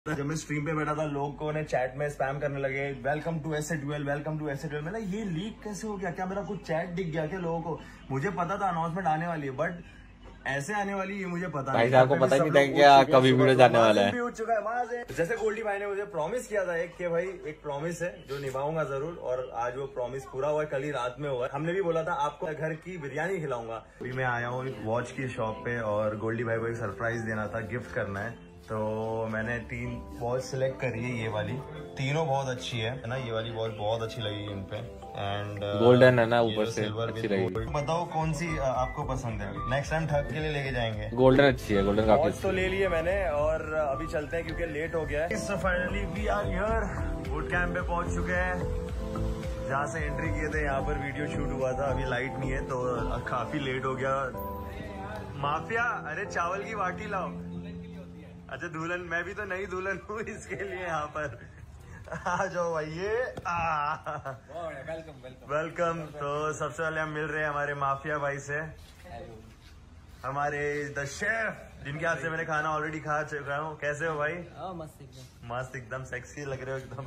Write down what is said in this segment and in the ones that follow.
जब मैं स्ट्रीम पे बैठा था लोगों ने चैट में स्पैम करने लगे, वेलकम टू एस12, वेलकम टू एस12। मैंने ये लीक कैसे हो गया? क्या मेरा कुछ चैट दिख गया क्या लोगों को? मुझे पता था अनाउंसमेंट आने वाली है, बट ऐसे आने वाली ये मुझे पता नहीं। भाई को पता ही नहीं था क्या कभी वीडियो जाने वाला है। उठ चुका है वहां से। जैसे गोल्डी भाई ने मुझे प्रॉमिस किया था कि भाई एक प्रॉमिस है जो निभाऊंगा जरूर, और आज वो प्रॉमिस पूरा हुआ है। कल ही रात में हुआ है। हमने भी बोला था आपको घर की बिरयानी खिलाऊंगा। अभी मैं आया हूँ एक वॉच की शॉप पे और गोल्डी भाई को एक सरप्राइज देना था, गिफ्ट करना है। तो मैंने 3 वॉच सिलेक्ट करी है। ये वाली तीनों बहुत अच्छी है ना। ये वाली वॉच बहुत अच्छी लगी इन पे, एंड गोल्डन है ना ऊपर से, अच्छी लगी। बताओ कौन सी आपको पसंद है? नेक्स्ट टाइम ठग के लिए लेके जाएंगे। गोल्डन अच्छी है, गोल्डन काफी वॉच तो ले लिए मैंने और अभी चलते हैं क्योंकि लेट हो गया है। So finally we are here, boot camp पे पहुंच चुके हैं। जहाँ से एंट्री किए थे यहाँ पर वीडियो शूट हुआ था। अभी लाइट नहीं है तो काफी लेट हो गया। माफिया, अरे चावल की बाटी लाओ। अच्छा दुल्हन, मैं भी तो नई दुल्हन हूँ इसके लिए यहाँ पर आ जाओ भाई। ये वेलकम। तो सबसे पहले हम मिल रहे हैं हमारे माफिया भाई से, हमारे द शेफ, जिनके हाथ से मैंने खाना ऑलरेडी खा चुका हूँ। कैसे हो भाई? मस्त एकदम सेक्सी लग रहे हो एकदम।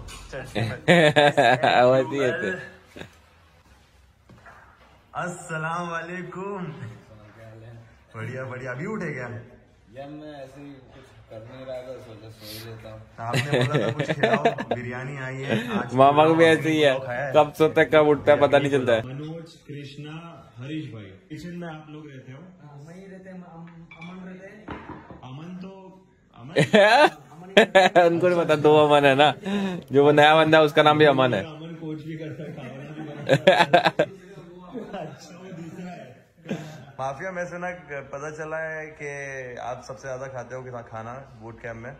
अस्सलाम वालेकुम। बढ़िया बढ़िया। अभी उठे क्या? यार मैं ऐसे ही कुछ कर नहीं रहा था, सोचा सो ही लेता हूँ। आपने बोला था कुछ खिलाओ, बिरयानी आई है आज। मामा को भी ऐसे ही है, कब सोता है कब उठता है पता नहीं चलता है। मनोज, कृष्णा, हरीश भाई, किचन में आप लोग रहते हो? वही रहते हैं, अमन रहते हैं। अमन तो अमन उनको नहीं पता, 2 अमन है ना। जो वो नया बंदा है उसका नाम भी अमन है। अमन कोच भी करता है, खाना भी बनाता है। अच्छा वो दूसरा है। माफिया, मैं सुना पता चला है कि आप सबसे ज्यादा खाते हो खाना बूट कैंप में।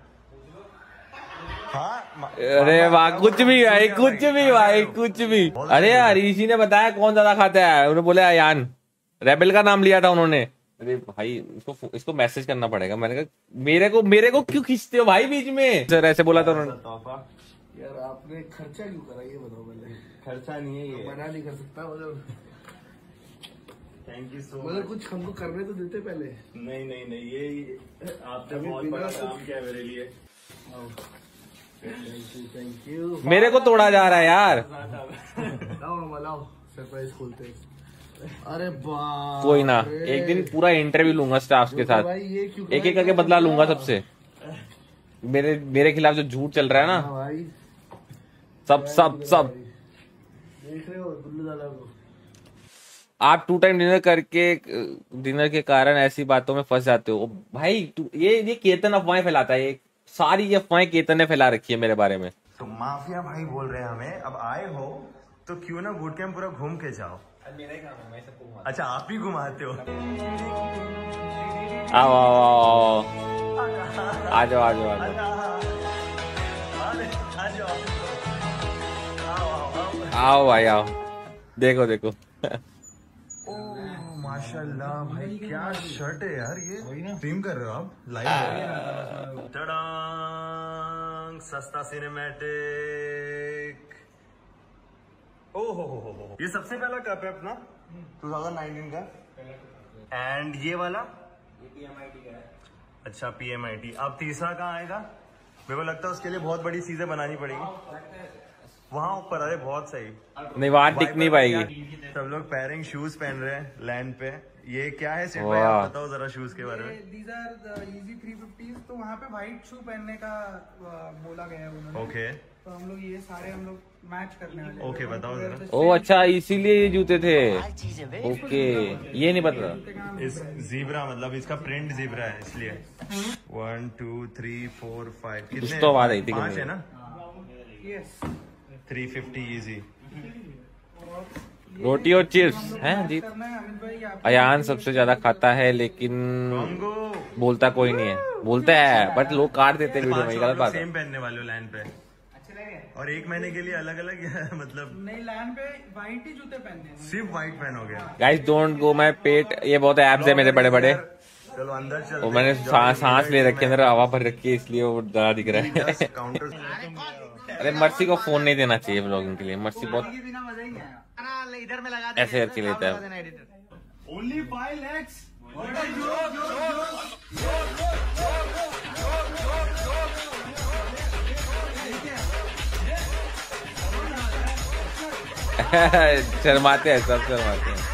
हाँ अरे वाह, कुछ भी भाई, कुछ भी भाई, कुछ भी। अरे यार ऋषि ने बताया कौन ज्यादा खाता है, उन्होंने बोले अयान, रेबेल का नाम लिया था उन्होंने। अरे भाई इसको मैसेज करना पड़ेगा। मैंने कहा मेरे को क्यों खींचते हो भाई बीच में? सर ऐसे बोला था उन्होंने। यार आपने खर्चा क्यों करा ये बताओ पहले। खर्चा नहीं है ये, मना नहीं कर सकता मतलब। थैंक यू सो मतलब कुछ हमको करने तो देते पहले। नहीं नहीं नहीं, ये आपने बहुत बड़ा काम किया मेरे लिए। Thank you. मेरे को तोड़ा जा रहा है यार। लाओ सरप्राइज खोलते हैं। अरे बाप, कोई ना, एक दिन पूरा इंटरव्यू लूंगा स्टाफ के साथ, एक एक करके बदला लूंगा सबसे। मेरे खिलाफ जो झूठ चल रहा है ना भाई, सब देख रहे हो दुल्लू दादा को। आप 2 टाइम डिनर के कारण ऐसी बातों में फंस जाते हो भाई। ये केतन अफवाहें फैलाता है, सारी ये अफवाहें केतन ने फैला रखी है मेरे बारे में। तो माफिया भाई बोल रहे हैं हमें, अब आए हो तो क्यों ना बूट कैंप पूरा घूम के जाओ। मेरा ही काम है, मैं सबको घुमाता हूं। अच्छा आप ही घुमाते हो? आओ आ जाओ। आओ भाई आओ, देखो। माशाल्लाह भाई, क्या शर्ट है यार ये। स्ट्रीम कर रहे हो आप लाइव? सस्ता सिनेमैटिक। ओहो, ये सबसे पहला कप है अपना 2019 का। एंड ये वाला PMIT का है। अच्छा PMIT। अब तीसरा कहाँ आएगा? मेरे को लगता है उसके लिए बहुत बड़ी चीजें बनानी पड़ेगी वहाँ ऊपर। अरे बहुत सही। नहीं वहां टिक नहीं पाएगी। सब लोग पैरिंग शूज पहन रहे हैं लैंड पे। ये क्या है सेठ भाई, आप बताओ जरा शूज के बारे में। These are the Easy 350s। तो वहाँ पे व्हाइट शू पहनने का बोला गया है उन्होंने। ओके, तो हम लोग ये सारे मैच करने वाले हैं। ओके बताओ जरा। ओ अच्छा, इसीलिए ये जूते थे। ओके, ये नहीं पता। इस जीब्रा मतलब इसका प्रिंट जीब्रा है इसलिए। 1 2 3 4 5 कुछ तो आवाज आई थी 5 है ना। Yes 350 easy. रोटी और चिप्स हैं जी। करना है अमित भाई। आप अयान सबसे ज्यादा खाता है लेकिन बोलता कोई नहीं है। बोलता है बट लोग काट देते हैं वीडियो में, गलत बात है। सेम पहनने वाले हो लैंड पे, अच्छे लगे? और 1 महीने के लिए अलग अलग मतलब नहीं, लैंड पे व्हाइट ही जूते पहनने हैं। सिर्फ व्हाइट पहनोगे? Guys don't go my pet. ये बहुत एब्स है मेरे बड़े बड़े। चलो अंदर चलते और मैंने सांस ले रखी है, अंदर हवा भर रखी है, इसलिए वो डरा दिख रहा है। काउंटर। अरे मर्सी को फोन नहीं देना चाहिए व्लॉगिंग के लिए। मर्सी बहुत बिना मजा ही नहीं आया। इधर में लगा ऐसे करके लेता है। Only 5 lakhs? What a joke! शर्माते हैं, सब शर्माते हैं।